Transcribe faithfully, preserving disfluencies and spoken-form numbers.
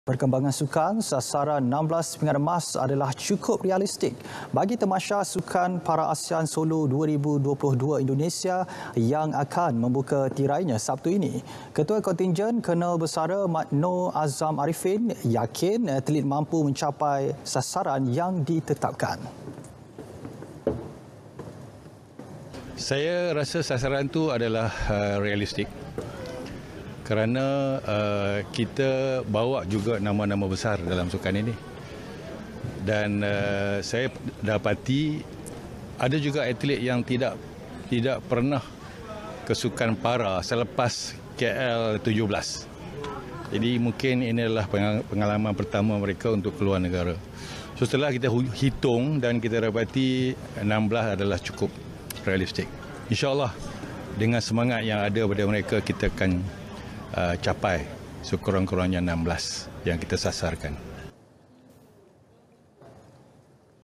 Perkembangan sukan, sasaran enam belas pingat emas adalah cukup realistik bagi Tamasya Sukan Para ASEAN Solo dua ribu dua puluh dua Indonesia yang akan membuka tirainya Sabtu ini. Ketua Kontingen Kolonel Bersara Mat Nor Azam Arifin yakin atlet mampu mencapai sasaran yang ditetapkan. Saya rasa sasaran itu adalah uh, realistik. Kerana uh, kita bawa juga nama-nama besar dalam sukan ini. Dan uh, saya dapati ada juga atlet yang tidak tidak pernah ke sukan para selepas K L tujuh belas. Jadi mungkin ini adalah pengalaman pertama mereka untuk keluar negara. So setelah kita hitung dan kita dapati enam belas adalah cukup realistik. InsyaAllah dengan semangat yang ada pada mereka kita akan Uh, capai sekurang-kurangnya enam belas yang kita sasarkan.